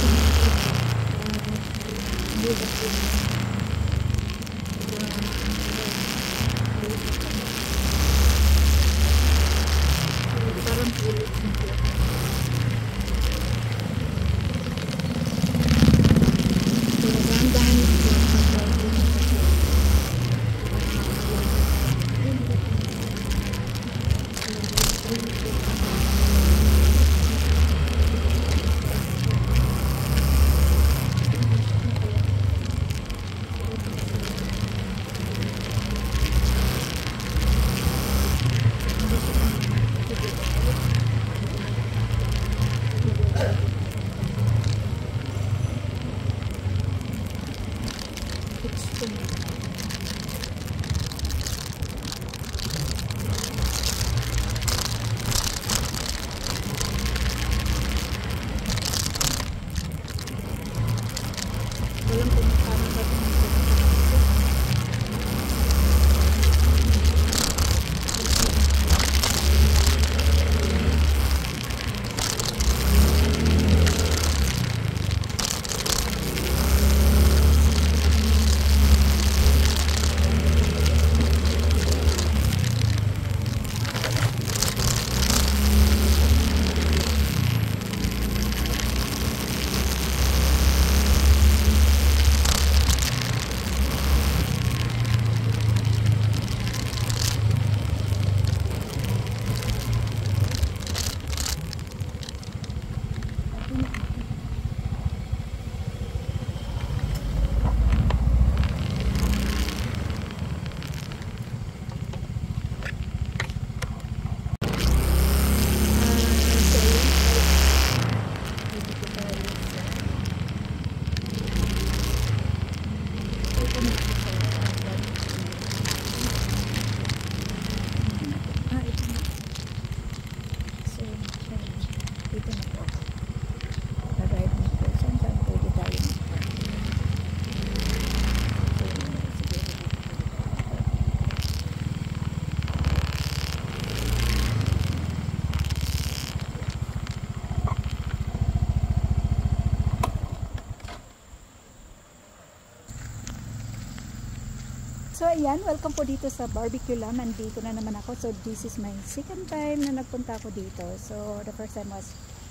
So ayan, welcome po dito sa Barbecue Lam. Andito na naman ako. So this is my second time na nagpunta ako dito. So the first time was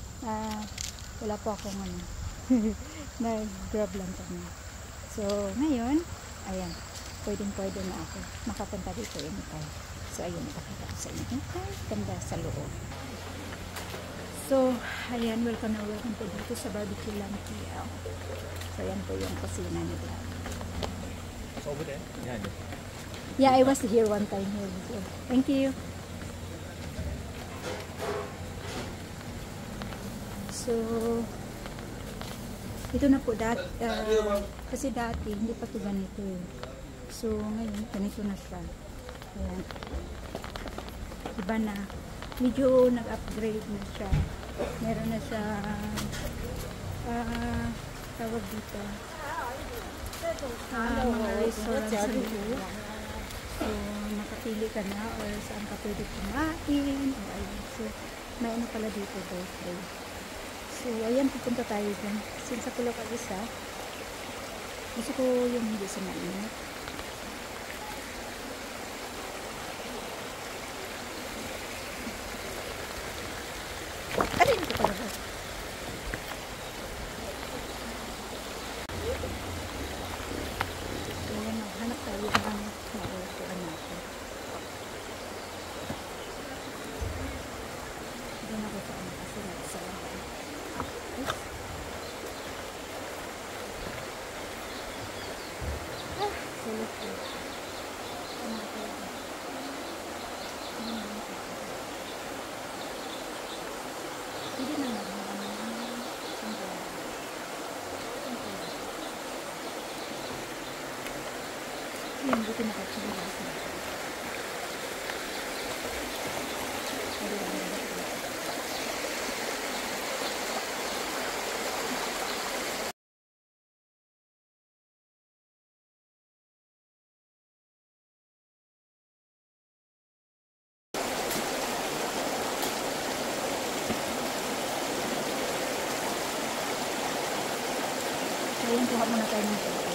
wala po akong nag-grab lang kami. So ngayon, ayan, pwede na ako makapunta dito anytime. So ayun, nakakita ko sa inyo. Okay, ganda sa loob. So ayan, welcome po dito sa Barbecue Lam KL. So ayan po yung kusina nila. Over there? Yeah, I was here one time here before. Thank you. So, ito na po kasi dati hindi pa ito ganito eh. So, ngayon ganito na siya. Ayan. Iba na. Medyo nag-upgrade na siya. Meron na siya tawag dito. Mga restaurant sa loob. So, makapili ka na or saan ka pwede kumain. O, ayun. So, may ano pala dito birthday. So, ayan, pupunta tayo dyan. Since ako lang isa, gusto ko yung hindi sa mainit. Alin ko pala ba? Yung buti na kacila sa Ayan, kuha muna tayo ng tubig.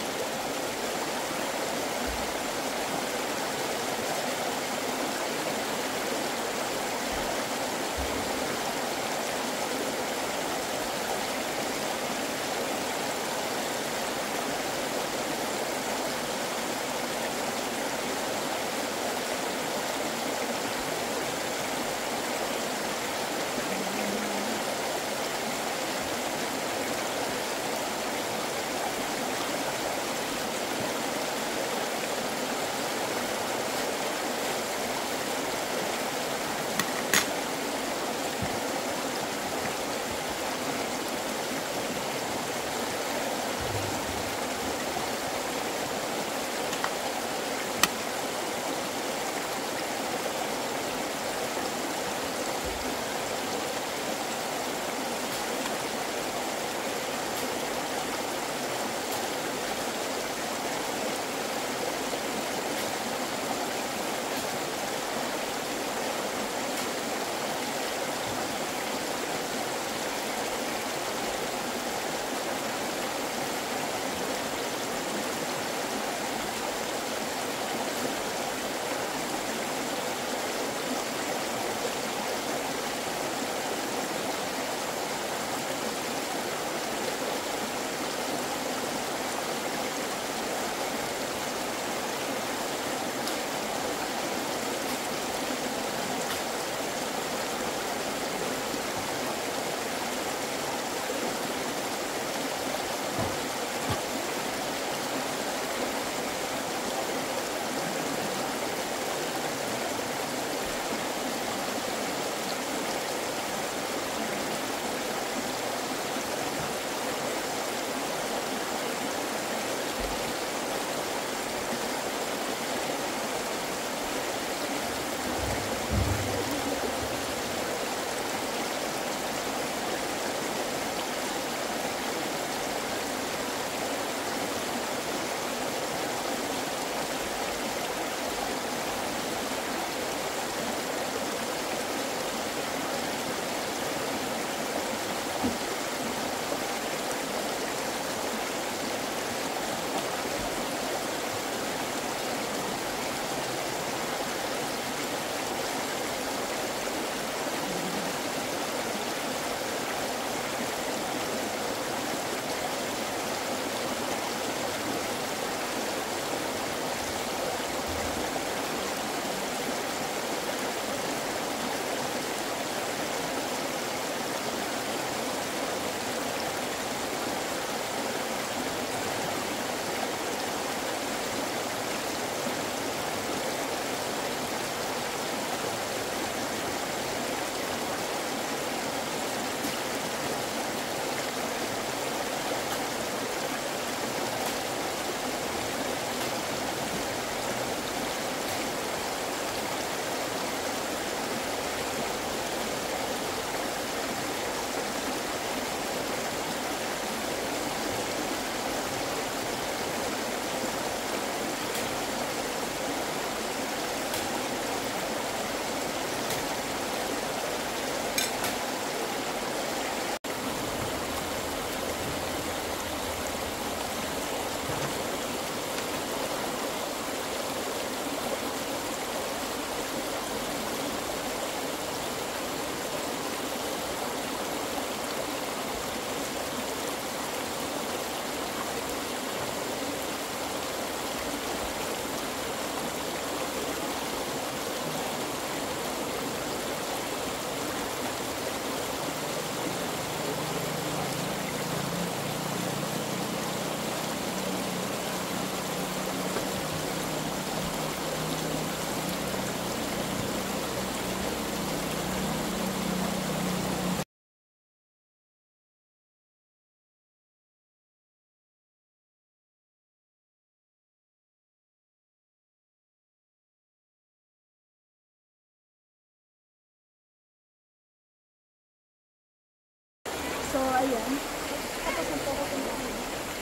So, ayan. Tapos na po ako kumain.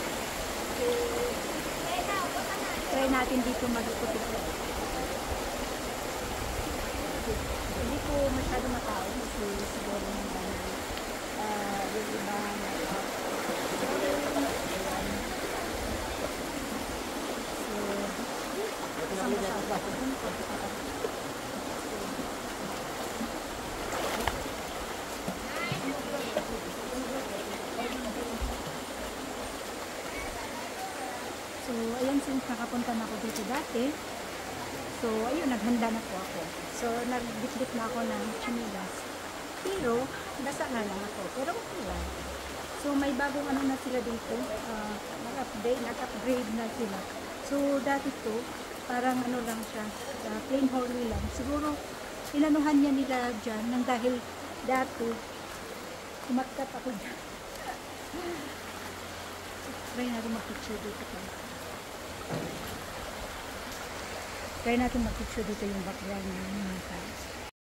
So, try natin dito mag-ikot-ikot. Hindi po masyado matao kasi siguro naman yung iba So, ayan, since nakapunta na ako dito dati. So, ayun, naghanda na po ako. So, nagbitbit na ako ng chinilas. Pero, basa na lang ako. Pero okay lang. So, may bagong ano na sila dito. Nag-upgrade na sila. So, dati to, parang ano lang siya, plain holy lang. Siguro, inanuhan niya nila dyan nang dahil dati, kumatkat ako dyan. Try natin mag-picture dito pa. Try natin mag-picture dito yung background ng mga tiles.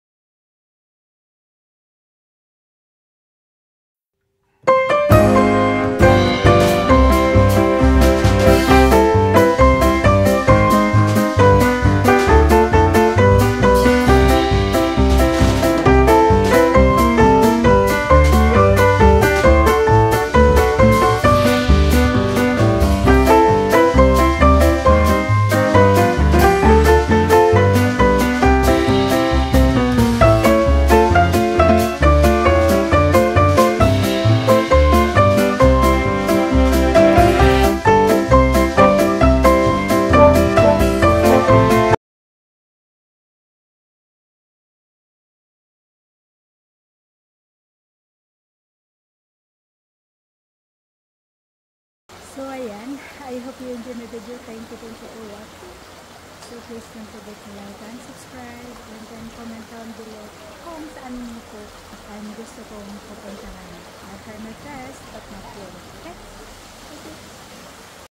So ayan, I hope you enjoyed the video. Thank you for watching. So please don't forget to like and subscribe and then comment down below kung saan mo po gusto kong pupuntahan.